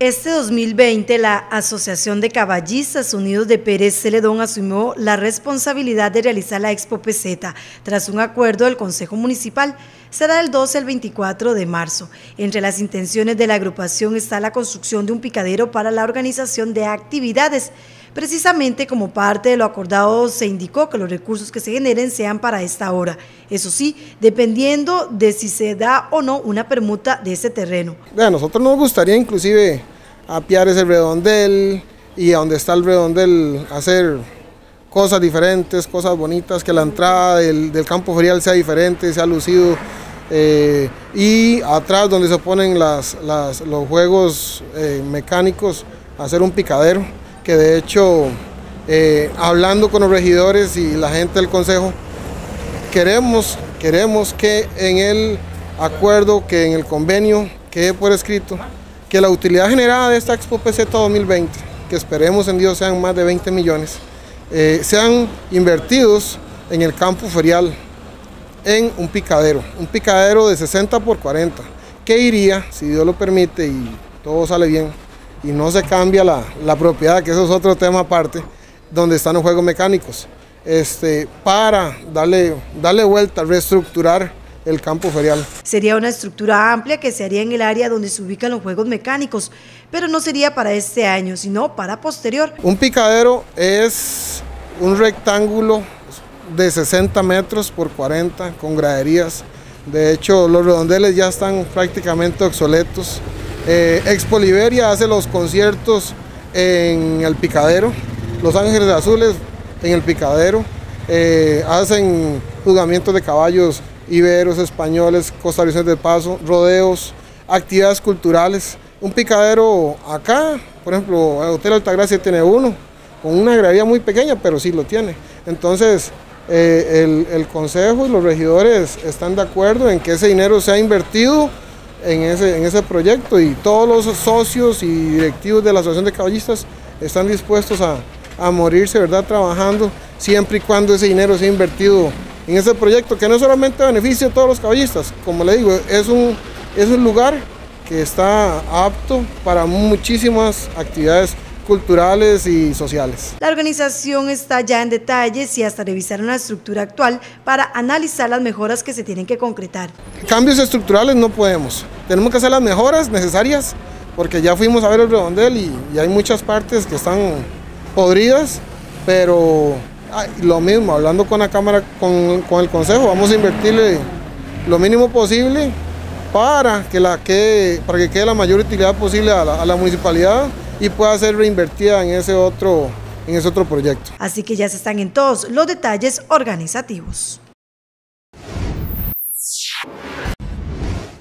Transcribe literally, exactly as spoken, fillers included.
Este dos mil veinte, la Asociación de Caballistas Unidos de Pérez Celedón asumió la responsabilidad de realizar la Expo Peseta tras un acuerdo del Consejo Municipal. Será del doce al veinticuatro de marzo. Entre las intenciones de la agrupación está la construcción de un picadero para la organización de actividades. Precisamente como parte de lo acordado, se indicó que los recursos que se generen sean para esta obra. Eso sí, dependiendo de si se da o no una permuta de ese terreno. A nosotros nos gustaría inclusive apiar ese redondel y a donde está el redondel hacer cosas diferentes, cosas bonitas, que la entrada del, del campo ferial sea diferente, sea lucido. Eh, y atrás donde se ponen las, las, los juegos eh, mecánicos, hacer un picadero, que de hecho, eh, hablando con los regidores y la gente del consejo, queremos, queremos que en el acuerdo, que en el convenio quede por escrito, que la utilidad generada de esta Expo Peseta dos mil veinte, que esperemos en Dios sean más de veinte millones, eh, sean invertidos en el campo ferial, en un picadero, un picadero de sesenta por cuarenta, que iría, si Dios lo permite y todo sale bien, y no se cambia la, la propiedad, que eso es otro tema aparte, donde están los juegos mecánicos, este, para darle, darle vuelta, reestructurar el campo ferial. Sería una estructura amplia que se haría en el área donde se ubican los juegos mecánicos, pero no sería para este año, sino para posterior. Un picadero es un rectángulo de sesenta metros por cuarenta, con graderías. De hecho, los redondeles ya están prácticamente obsoletos. Eh, Expo Liberia hace los conciertos en el picadero, Los Ángeles Azules en el picadero, eh, hacen juzgamientos de caballos iberos, españoles, costarricenses de paso, rodeos, actividades culturales. Un picadero acá, por ejemplo, el Hotel Altagracia tiene uno, con una gradería muy pequeña, pero sí lo tiene. Entonces, eh, el, el consejo y los regidores están de acuerdo en que ese dinero sea invertido en ese, en ese proyecto, y todos los socios y directivos de la Asociación de Caballistas están dispuestos a, a morirse, ¿verdad?, trabajando, siempre y cuando ese dinero sea invertido en ese proyecto, que no solamente beneficia a todos los caballistas, como le digo, es un, es un lugar que está apto para muchísimas actividades culturales y sociales. La organización está ya en detalles y hasta revisar una estructura actual para analizar las mejoras que se tienen que concretar. Cambios estructurales no podemos, tenemos que hacer las mejoras necesarias, porque ya fuimos a ver el redondel y, y hay muchas partes que están podridas, pero ay, lo mismo, hablando con la Cámara, con, con el Consejo, vamos a invertirle lo mínimo posible para que, la quede, para que quede la mayor utilidad posible a la, a la municipalidad y pueda ser reinvertida en ese otro, en ese otro proyecto. Así que ya se están en todos los detalles organizativos.